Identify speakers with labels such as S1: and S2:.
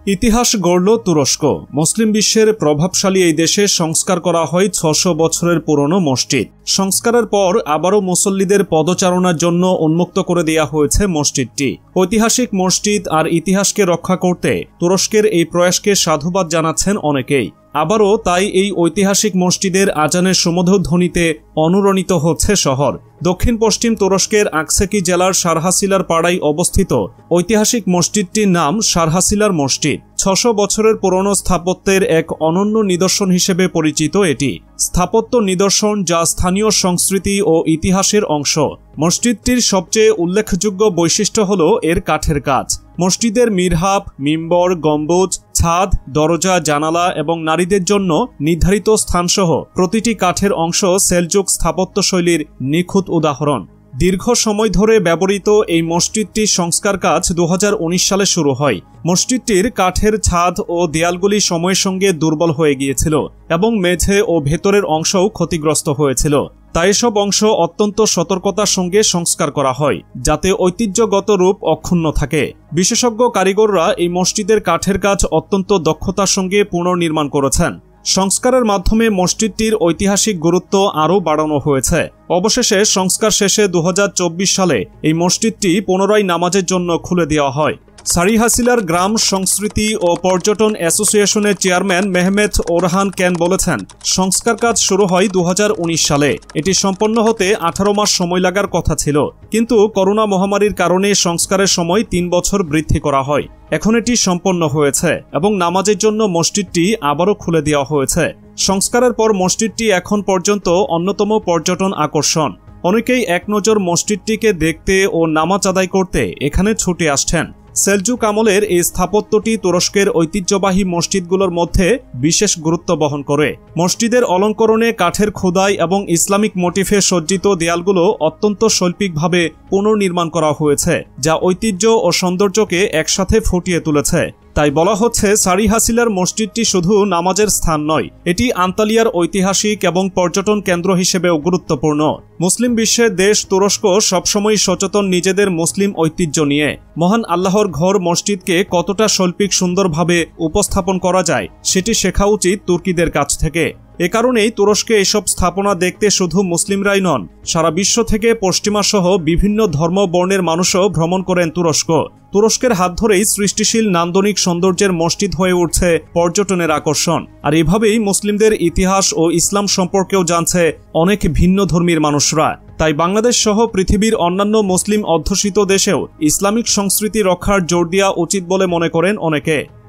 S1: ইতিহাস গড়ল তুরস্ক। মুসলিম বিশ্বের প্রভাবশালী এই দেশে সংস্কার করা হয় ৬০০ বছরের পুরনো মসজিদ। সংস্কারের পর আবারও মুসল্লিদের পদচারণার জন্য উন্মুক্ত করে দেয়া হয়েছে মসজিদটি। ঐতিহাসিক মসজিদ আর ইতিহাসকে রক্ষা করতে তুরস্কের এই প্রয়াসকে সাধুবাদ জানাচ্ছেন অনেকেই। আবারও তাই এই ঐতিহাসিক মসজিদের আজানের সুমধুর ধ্বনিতে অনুরণিত হচ্ছে শহর। দক্ষিণ পশ্চিম তুরস্কের আকসেকি জেলার সারহাসিলার পাড়ায় অবস্থিত ঐতিহাসিক মসজিদটির নাম সারহাসিলার মসজিদ। ৬০০ বছরের পুরনো স্থাপত্যের এক অনন্য নিদর্শন হিসেবে পরিচিত এটি। স্থাপত্য নিদর্শন যা স্থানীয় সংস্কৃতি ও ইতিহাসের অংশ। মসজিদটির সবচেয়ে উল্লেখযোগ্য বৈশিষ্ট্য হল এর কাঠের কাজ। মসজিদের মিরহাব, মিম্বর, গম্বুজ, ছাদ, দরজা, জানালা এবং নারীদের জন্য নির্ধারিত স্থানসহ প্রতিটি কাঠের অংশ সেলজুক স্থাপত্যশৈলীর নিখুঁত উদাহরণ। দীর্ঘ সময় ধরে ব্যবহৃত এই মসজিদটির সংস্কার কাজ ২০১৯ সালে শুরু হয়। মসজিদটির কাঠের ছাদ ও দেয়ালগুলি সময়ের সঙ্গে দুর্বল হয়ে গিয়েছিল এবং মেঝে ও ভেতরের অংশও ক্ষতিগ্রস্ত হয়েছিল। তাই এসব অংশ অত্যন্ত সতর্কতার সঙ্গে সংস্কার করা হয়, যাতে ঐতিহ্যগত রূপ অক্ষুণ্ণ থাকে। বিশেষজ্ঞ কারিগররা এই মসজিদের কাঠের কাজ অত্যন্ত দক্ষতার সঙ্গে পুনর্নির্মাণ করেছেন। সংস্কারের মাধ্যমে মসজিদটির ঐতিহাসিক গুরুত্ব আরও বাড়ানো হয়েছে। অবশেষে সংস্কার শেষে ২০২৪ সালে এই মসজিদটি পুনরায় নামাজের জন্য খুলে দেওয়া হয়। সারিহাসিলার গ্রাম সংস্কৃতি ও পর্যটন অ্যাসোসিয়েশনের চেয়ারম্যান মেহমেদ ওরহান ক্যান বলেছেন, সংস্কার কাজ শুরু হয় ২০১৯ সালে। এটি সম্পন্ন হতে ১৮ মাস সময় লাগার কথা ছিল, কিন্তু করোনা মহামারীর কারণে সংস্কারের সময় ৩ বছর বৃদ্ধি করা হয়। এখন এটি সম্পন্ন হয়েছে এবং নামাজের জন্য মসজিদটি আবারও খুলে দেওয়া হয়েছে। সংস্কারের পর মসজিদটি এখন পর্যন্ত অন্যতম পর্যটন আকর্ষণ। অনেকেই এক নজর মসজিদটিকে দেখতে ও নামাজ আদায় করতে এখানে ছুটে আসছেন। সেলজুক আমলের এই স্থাপত্যটি তুরস্কের ঐতিহ্যবাহী মসজিদগুলোর মধ্যে বিশেষ গুরুত্ব বহন করে। মসজিদের অলঙ্করণে কাঠের খোদাই এবং ইসলামিক মোটিফে সজ্জিত দেয়ালগুলো অত্যন্ত শৈল্পিকভাবে পুনর্নির্মাণ করা হয়েছে, যা ঐতিহ্য ও সৌন্দর্যকে একসাথে ফুটিয়ে তুলেছে। তাই বলা হচ্ছে, সারিহাসিলার মসজিদটি শুধু নামাজের স্থান নয়, এটি আন্তালিয়ার ঐতিহাসিক এবং পর্যটন কেন্দ্র হিসেবেও গুরুত্বপূর্ণ। মুসলিম বিশ্বের দেশ তুরস্ক সবসময় সচেতন নিজেদের মুসলিম ঐতিহ্য নিয়ে। মহান আল্লাহর ঘর মসজিদকে কতটা শৈল্পিক সুন্দরভাবে উপস্থাপন করা যায় সেটি শেখা উচিত তুর্কিদের কাছ থেকে। এ কারণেই তুরস্কে এসব স্থাপনা দেখতে শুধু মুসলিমরাই নন, সারা বিশ্ব থেকে পশ্চিমা সহ বিভিন্ন ধর্ম বর্ণের মানুষও ভ্রমণ করেন তুরস্ক। তুরস্কের হাত ধরেই সৃষ্টিশীল নান্দনিক সৌন্দর্যের মসজিদ হয়ে উঠছে পর্যটনের আকর্ষণ। আর এভাবেই মুসলিমদের ইতিহাস ও ইসলাম সম্পর্কেও জানছে অনেক ভিন্ন ধর্মীর মানুষরা। তাই বাংলাদেশ সহ পৃথিবীর অন্যান্য মুসলিম অধ্যুষিত দেশেও ইসলামিক সংস্কৃতি রক্ষার জোর দেওয়া উচিত বলে মনে করেন অনেকে।